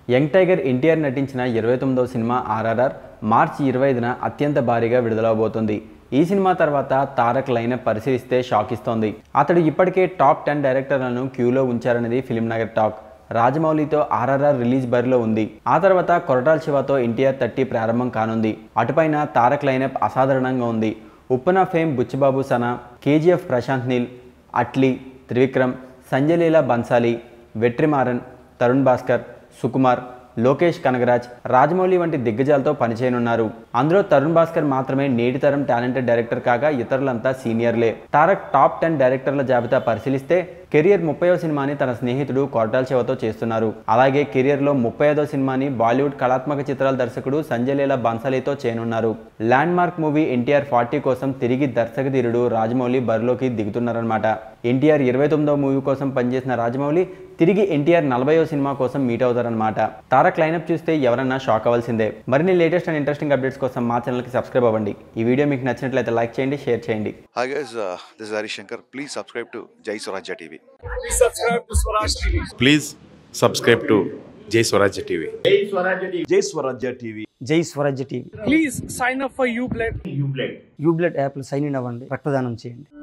Young tiger NTR నటించిన 29వ cinema RRR మార్చి 25న అత్యంత భారీగా విడుదలవబోతుంది. ఈ సినిమా తర్వాత తారక్ లైనప్ పరిశీలిస్తే షాక్ ఇస్తోంది. అతడు ఇప్పటికే టాప్ 10 డైరెక్టర్లను క్యూలో ఉంచారనేది ఫిల్మ్ నగర్ టాక్. రాజమౌళితో ఆర్ఆర్ఆర్ రిలీజ్ బరిలో ఉంది. ఆ తర్వాత కొరటాల శివతో ఎన్టీఆర్ 30 ప్రారంభం కానుంది. అటుపైన తారక్ లైనప్ అసాధారణంగా ఉంది. ఉప్పన ఫేమ్ బుచ్చిబాబు సనా, కేజీఎఫ్ ప్రశాంత్ నీల్, అట్లీ, త్రివిక్రమ్, సంజయ్ లీలా బన్సాలి, వెట్రిమారన్, తరుణ్ భాస్కర్, సుకుమార్, లోకేష్ కనగరాజ్, రాజమౌళి వంటి దిగ్గజాలతో పనిచేయనున్నారు. అందులో తరుణ్ భాస్కర్ మాత్రమే నేటి తరం టాలెంటెడ్ డైరెక్టర్ కాగా ఇతరులంతా సీనియర్లే. తారక్ టాప్ 10 డైరెక్టర్ల జాబితా పరిశీలిస్తే కెరియర్ 30వ సినిమాని తన స్నేహితుడు కొరటాల శివతో చేస్తున్నారు. అలాగే కెరియర్లో 35వ సినిమాని బాలీవుడ్ కళాత్మక చిత్రాల దర్శకుడు సంజయ్ లీలా బన్సాలీతో చేయనున్నారు. ల్యాండ్ మార్క్ మూవీ ఎన్టీఆర్ 40 కోసం తిరిగి దర్శకధీరుడు రాజమౌళి బరిలోకి దిగుతున్నారన్నమాట. ఎన్టీఆర్ 29వ మూవీ కోసం పనిచేసిన రాజమౌళి తిరిగి ఎన్టీఆర్ 40వ సినిమా కోసం మీట్ అవుతారన్నమాట. తారక్ లైనప్ చూస్తే ఎవరన్నా షాక్ అవ్వాల్సిందే. మరిన్ని లేటెస్ట్ అండ్ ఇంట్రెస్టింగ్ అప్డేట్స్ కోసం మా ఛానల్కి సబ్స్క్రైబ్ అవ్వండి. ఈ వీడియో మీకు నచ్చినట్లయితే లైక్ చేయండి, షేర్ చేయండి. Hi guys, this is Hari Shankar. Please subscribe to JAISWARAAJYA TV. Please subscribe to Swaraajya TV. Please subscribe to JAISWARAAJYA TV. JAISWARAAJYA TV. JAISWARAAJYA TV. Please sign up for Ublade. Ublade app sign in అవ్వండి, రక్తదానం చేయండి.